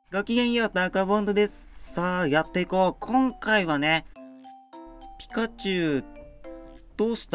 ごきげんよう、タカボンドです。さあ、やっていこう。今回はね、ピカチュウ、どうした？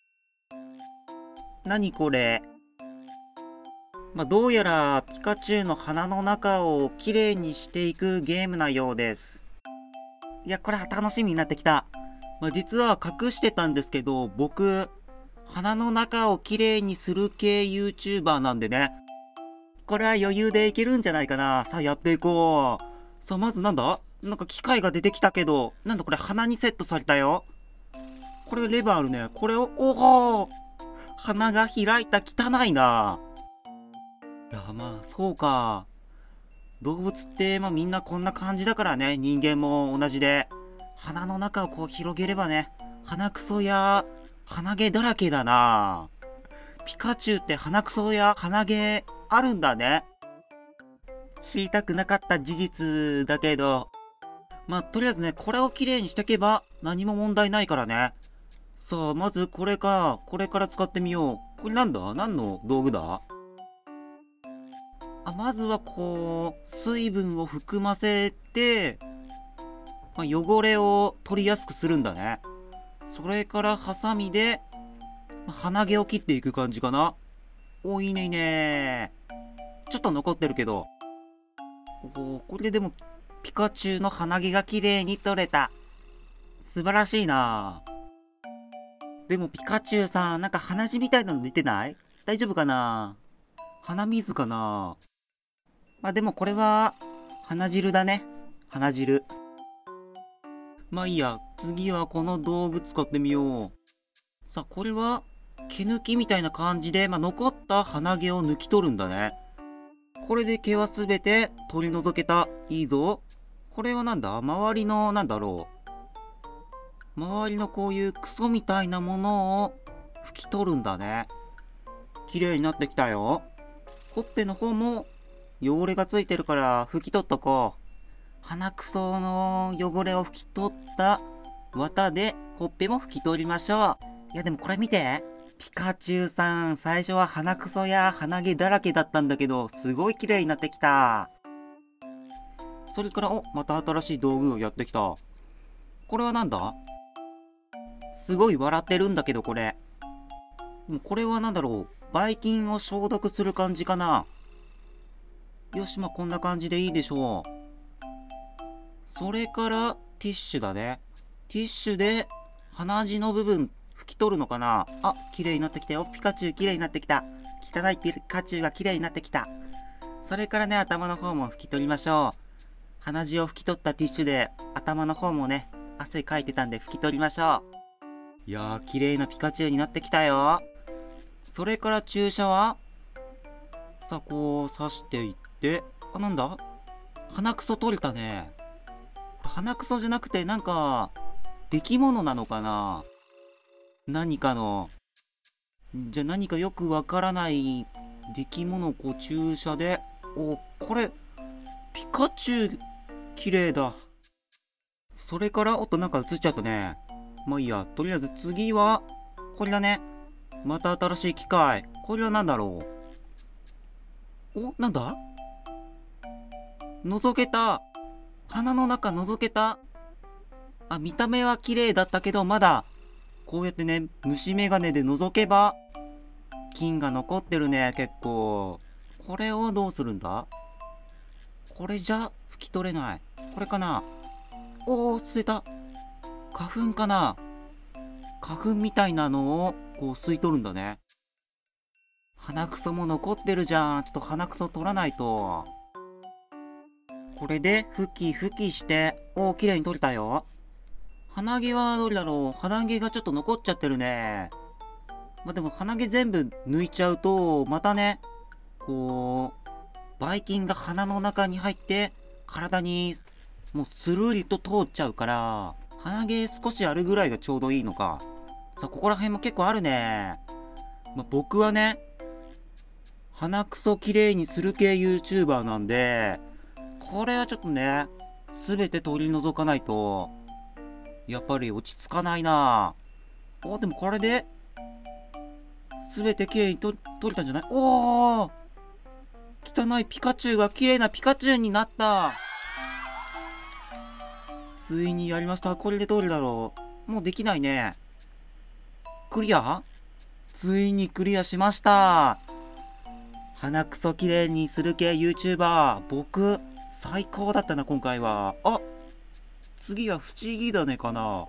何これ？どうやらピカチュウの鼻の中をきれいにしていくゲームなようです。いや、これは楽しみになってきた。実は隠してたんですけど、僕、鼻の中をきれいにする系 YouTuber なんでね。これは余裕でいけるんじゃないかな。さあ、やっていこう。さあ、まずなんだ？なんか機械が出てきたけど、なんだこれ、鼻にセットされたよ。これレバーあるね。これを、おお、鼻が開いた。汚いな。いや、そうか。動物って、みんなこんな感じだからね。人間も同じで。鼻の中をこう広げればね、鼻くそや鼻毛だらけだな。ピカチュウって鼻くそや鼻毛あるんだね。知りたくなかった事実だけど、とりあえずね、これをきれいにしていけば何も問題ないからね。さあ、まずこれから使ってみよう。これなんだ？何の道具だ？まずはこう、水分を含ませて、汚れを取りやすくするんだね。それからハサミで、鼻毛を切っていく感じかな。お、いいねいいね。ちょっと残ってるけど。これでも、ピカチュウの鼻毛が綺麗に取れた。素晴らしいな。でもピカチュウさん、なんか鼻血みたいなの出てない？大丈夫かな？鼻水かな？でもこれは、鼻汁だね。鼻汁。いいや。次はこの道具使ってみよう。さあ、これは、毛抜きみたいな感じで、残った鼻毛を抜き取るんだね。これで毛はすべて取り除けた。いいぞ。これはなんだ？周りの、なんだろう。周りのこういうクソみたいなものを拭き取るんだね。綺麗になってきたよ。ほっぺの方も汚れがついてるから拭き取っとこう。鼻くその汚れを拭き取った綿でほっぺも拭き取りましょう。いやでもこれ見て。ピカチュウさん、最初は鼻くそや鼻毛だらけだったんだけど、すごい綺麗になってきた。それから、また新しい道具をやってきた。これはなんだ？すごい笑ってるんだけど、これ。これはなんだろう。ばい菌を消毒する感じかな。よし、こんな感じでいいでしょう。それから、ティッシュだね。ティッシュで、鼻血の部分、拭き取るのかな。綺麗になってきたよ。ピカチュウ綺麗になってきた。汚いピカチュウが綺麗になってきた。それからね、頭の方も拭き取りましょう。鼻血を拭き取ったティッシュで、頭の方もね、汗かいてたんで拭き取りましょう。いやー、綺麗なピカチュウになってきたよ。それから注射は、さあ、こう刺していって、なんだ？鼻くそ取れたね。鼻くそじゃなくて、なんか、出来物なのかな？何かの。じゃあ何かよくわからない出来物をこう注射で、これ、ピカチュウ、綺麗だ。それから、なんか映っちゃったね。いいや。とりあえず次は、これだね。また新しい機械。これは何だろう？なんだ？覗けた。鼻の中覗けた。見た目は綺麗だったけど、まだ、こうやってね、虫眼鏡で覗けば、菌が残ってるね、結構。これをどうするんだ？これじゃ、拭き取れない。これかな？吸えた。花粉かな？花粉みたいなのを、こう吸い取るんだね。鼻くそも残ってるじゃん。ちょっと鼻くそ取らないと。これで、拭き拭きして、綺麗に取れたよ。鼻毛はどれだろう？鼻毛がちょっと残っちゃってるね。でも鼻毛全部抜いちゃうと、またね、こう、ばい菌が鼻の中に入って、体にもうスルリと通っちゃうから、鼻毛少しあるぐらいがちょうどいいのか。さあ、ここら辺も結構あるね。僕はね、鼻くそきれいにする系 YouTuber なんで、これはちょっとね、すべて取り除かないと、やっぱり落ち着かないな。でもこれで、すべてきれいに取れたんじゃない？ 汚いピカチュウが綺麗なピカチュウになった。ついにやりました。これでどれだろう。もうできないね。クリア？ついにクリアしました。鼻くそ綺麗にする系 YouTuber。僕、最高だったな、今回は。あ、次は不思議種かな。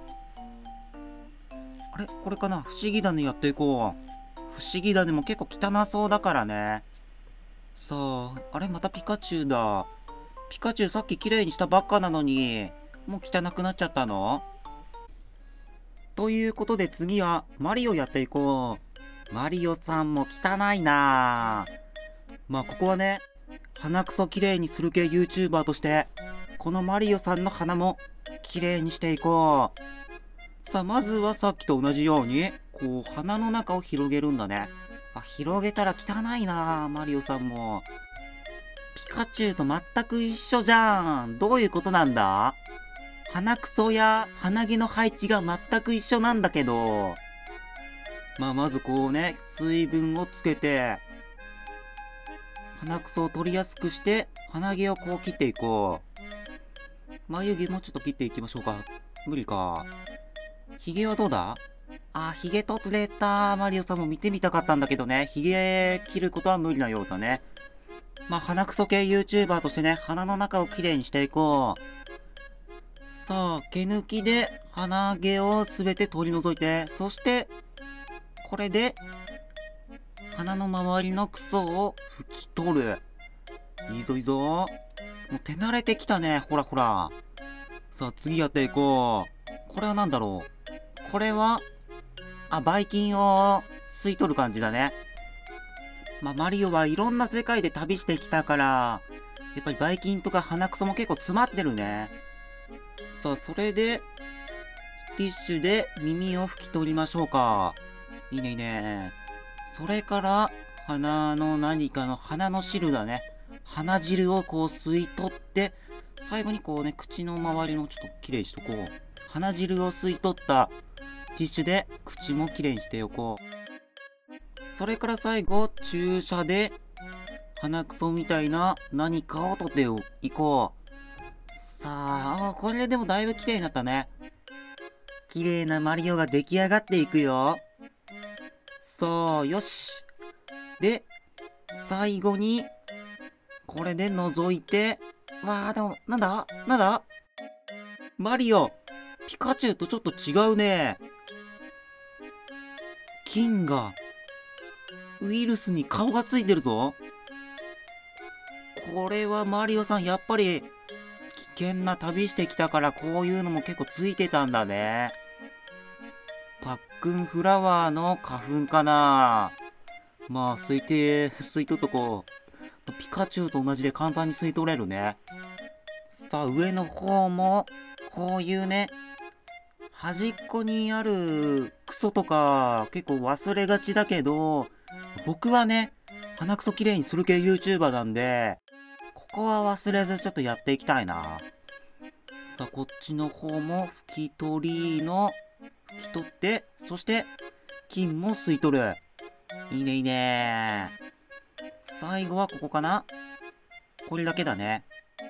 あれこれかな。不思議種やっていこう。不思議種も結構汚そうだからね。さあ、あれまたピカチュウだ。ピカチュウさっき綺麗にしたばっかなのに、もう汚くなっちゃったの？ということで次はマリオやっていこう。マリオさんも汚いなぁ。まあここはね、鼻くそ綺麗にする系 YouTuber として、このマリオさんの鼻も綺麗にしていこう。さあまずはさっきと同じように、こう鼻の中を広げるんだね。あ、広げたら汚いなぁ、マリオさんも。ピカチュウと全く一緒じゃん。どういうことなんだ？鼻くそや鼻毛の配置が全く一緒なんだけど。まあまずこうね、水分をつけて、鼻くそを取りやすくして、鼻毛をこう切っていこう。眉毛もちょっと切っていきましょうか。無理か。髭はどうだ？あ、髭取れた。マリオさんも見てみたかったんだけどね。髭切ることは無理なようだね。まあ鼻くそ系 YouTuber としてね、鼻の中をきれいにしていこう。さあ、毛抜きで鼻毛をすべて取り除いて、そして、これで、鼻の周りのクソを拭き取る。いいぞいいぞ。もう手慣れてきたね。ほらほら。さあ、次やっていこう。これは何だろう。これは、あ、ばい菌を吸い取る感じだね。まあ、マリオはいろんな世界で旅してきたから、やっぱりばい菌とか鼻くそも結構詰まってるね。さあ、それで、ティッシュで耳を拭き取りましょうか。いいねいいね。それから、鼻の何かの鼻の汁だね。鼻汁をこう吸い取って、最後にこうね、口の周りのちょっときれいにしとこう。鼻汁を吸い取ったティッシュで口もきれいにしておこう。それから最後、注射で鼻くそみたいな何かを取っていこう。さあ、これでもだいぶ綺麗になったね。綺麗なマリオが出来上がっていくよ。そう、よし。で、最後に、これで覗いて、わあ、でも、なんだなんだマリオ、ピカチュウとちょっと違うね。菌が、ウイルスに顔がついてるぞ。これはマリオさん、やっぱり、危険な旅してきたからこういうのも結構ついてたんだね。パックンフラワーの花粉かな。まあ吸い取っとこう。ピカチュウと同じで簡単に吸い取れるね。さあ上の方もこういうね、端っこにあるクソとか結構忘れがちだけど、僕はね、鼻くそきれいにする系 YouTuber なんで、ここは忘れずちょっとやっていきたいな。さあ、こっちの方も拭き取って、そして、菌も吸い取る。いいねいいね。最後はここかな？これだけだね。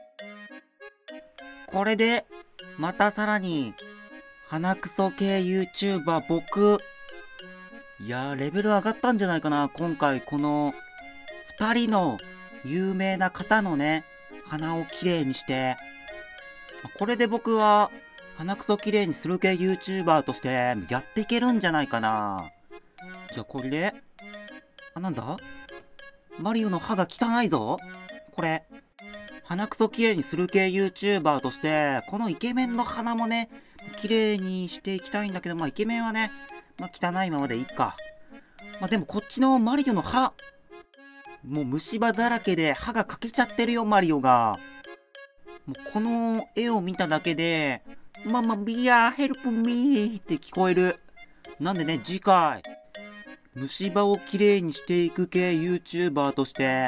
これで、またさらに、鼻くそ系 YouTuber 僕、いやー、レベル上がったんじゃないかな。今回、この、2人の有名な方のね、鼻をきれいにして、これで僕は鼻くそきれいにする系 YouTuber としてやっていけるんじゃないかな。じゃあこれで、あ、なんだ？マリオの歯が汚いぞ。これ、鼻くそきれいにする系 YouTuber として、このイケメンの鼻もね、きれいにしていきたいんだけど、まあイケメンはね、まあ汚いままでいいか。まあでもこっちのマリオの歯、もう虫歯だらけで歯が欠けちゃってるよ、マリオが。もうこの絵を見ただけで、ママミヤヘルプミーって聞こえる。なんでね、次回、虫歯をきれいにしていく系 YouTuber として、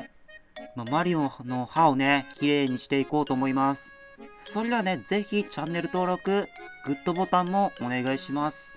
マリオの歯をね、きれいにしていこうと思います。それではね、ぜひチャンネル登録、グッドボタンもお願いします。